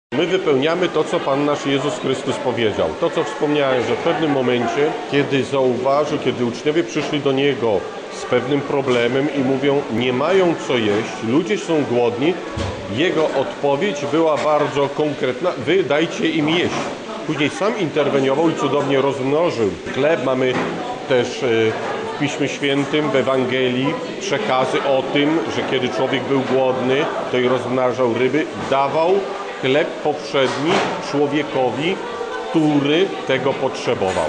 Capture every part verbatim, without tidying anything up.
My wypełniamy to, co Pan nasz Jezus Chrystus powiedział. To, co wspomniałem, że w pewnym momencie, kiedy zauważył, kiedy uczniowie przyszli do Niego z pewnym problemem i mówią, nie mają co jeść, ludzie są głodni, Jego odpowiedź była bardzo konkretna, wy dajcie im jeść. Później sam interweniował i cudownie rozmnożył chleb. Mamy też w Piśmie Świętym, w Ewangelii przekazy o tym, że kiedy człowiek był głodny, to i rozmnażał ryby, dawał chleb powszedni człowiekowi, który tego potrzebował.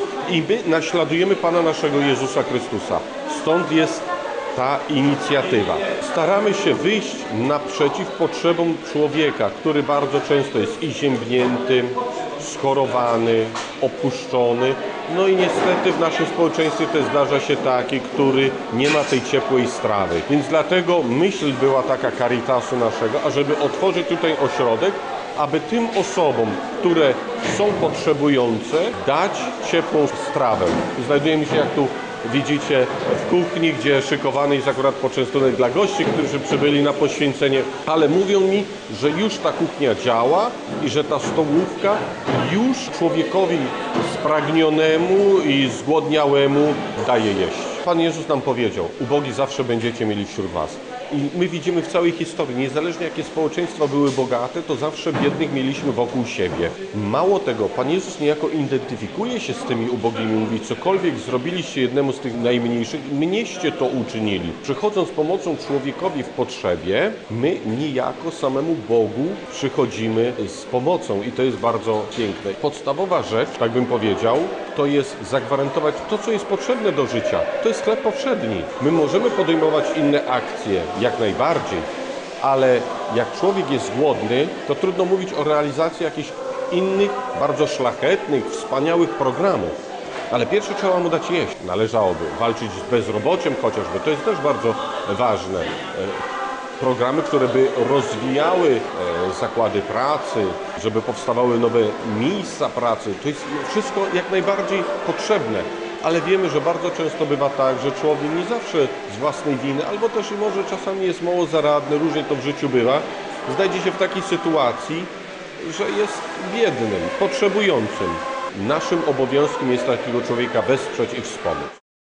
I my naśladujemy Pana naszego Jezusa Chrystusa. Stąd jest ta inicjatywa. Staramy się wyjść naprzeciw potrzebom człowieka, który bardzo często jest i ziębnięty, schorowany, opuszczony. No i niestety w naszym społeczeństwie też zdarza się taki, który nie ma tej ciepłej strawy. Więc dlatego myśl była taka Caritasu naszego, ażeby otworzyć tutaj ośrodek, aby tym osobom, które są potrzebujące, dać ciepłą strawę. Znajdujemy się, jak tu widzicie, w kuchni, gdzie szykowany jest akurat poczęstunek dla gości, którzy przybyli na poświęcenie, ale mówią mi, że już ta kuchnia działa i że ta stołówka już człowiekowi spragnionemu i zgłodniałemu daje jeść. Pan Jezus nam powiedział, ubogi zawsze będziecie mieli wśród was. I my widzimy w całej historii, niezależnie jakie społeczeństwa były bogate, to zawsze biednych mieliśmy wokół siebie. Mało tego, Pan Jezus niejako identyfikuje się z tymi ubogimi, mówi, cokolwiek zrobiliście jednemu z tych najmniejszych, mnieście to uczynili. Przychodząc z pomocą człowiekowi w potrzebie, my niejako samemu Bogu przychodzimy z pomocą i to jest bardzo piękne. Podstawowa rzecz, tak bym powiedział, to jest zagwarantować to, co jest potrzebne do życia. To jest chleb powszedni. My możemy podejmować inne akcje, jak najbardziej, ale jak człowiek jest głodny, to trudno mówić o realizacji jakichś innych, bardzo szlachetnych, wspaniałych programów. Ale pierwsze trzeba mu dać jeść. Należałoby walczyć z bezrobociem chociażby. To jest też bardzo ważne. Programy, które by rozwijały zakłady pracy, żeby powstawały nowe miejsca pracy. To jest wszystko jak najbardziej potrzebne. Ale wiemy, że bardzo często bywa tak, że człowiek nie zawsze z własnej winy, albo też i może czasami jest mało zaradny, różnie to w życiu bywa, znajdzie się w takiej sytuacji, że jest biednym, potrzebującym. Naszym obowiązkiem jest takiego człowieka wesprzeć i wspomóc.